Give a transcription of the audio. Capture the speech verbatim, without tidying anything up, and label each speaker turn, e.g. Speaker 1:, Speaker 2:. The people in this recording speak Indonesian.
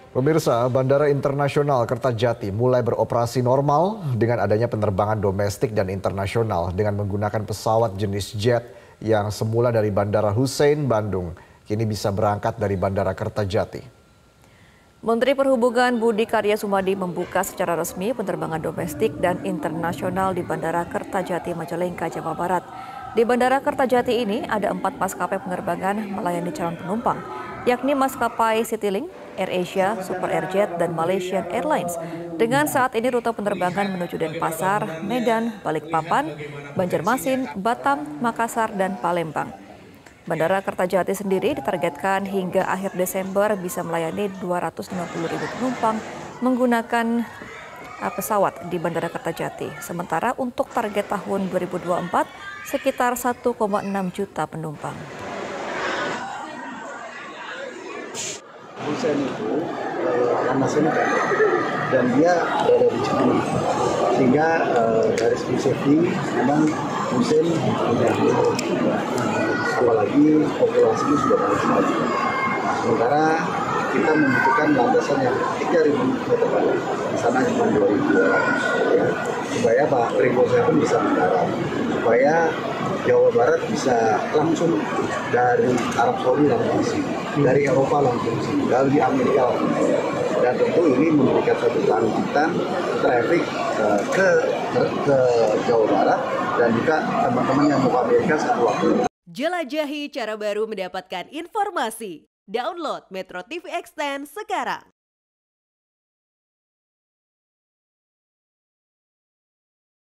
Speaker 1: Pemirsa, Bandara Internasional Kertajati mulai beroperasi normal dengan adanya penerbangan domestik dan internasional dengan menggunakan pesawat jenis jet yang semula dari Bandara Hussein, Bandung, kini bisa berangkat dari Bandara Kertajati.
Speaker 2: Menteri Perhubungan Budi Karya Sumadi membuka secara resmi penerbangan domestik dan internasional di Bandara Kertajati, Majalengka, Jawa Barat. Di Bandara Kertajati ini ada empat maskapai penerbangan melayani calon penumpang, yakni maskapai Citylink, AirAsia, Super Airjet, dan Malaysian Airlines. Dengan saat ini rute penerbangan menuju Denpasar, Medan, Balikpapan, Banjarmasin, Batam, Makassar, dan Palembang. Bandara Kertajati sendiri ditargetkan hingga akhir Desember bisa melayani dua ratus lima puluh ribu penumpang menggunakan pesawat di Bandara Kertajati. Sementara untuk target tahun dua ribu dua puluh empat sekitar satu koma enam juta penumpang.
Speaker 3: Hussein itu Hamas ini kan, dan dia berada di Cipuli, sehingga uh, dari segi safety memang Hussein punya, apalagi populasinya sudah banyak sekali. Sementara kita membutuhkan landasan yang tiga ribu meter di sana cuma dua ribu dua ratus, ya, supaya Pak Triple Seven bisa mendarat, supaya Jawa Barat bisa langsung dari Arab Saudi langsung sini, dari Eropa langsung sini, dari Amerika langsung sini. Dan tentu ini memberikan satu bangkitan traffic uh, ke, ke ke Jawa Barat dan juga teman-teman yang mau ke Amerika satu waktu.
Speaker 4: Jelajahi cara baru mendapatkan informasi. Download Metro T V Extend sekarang.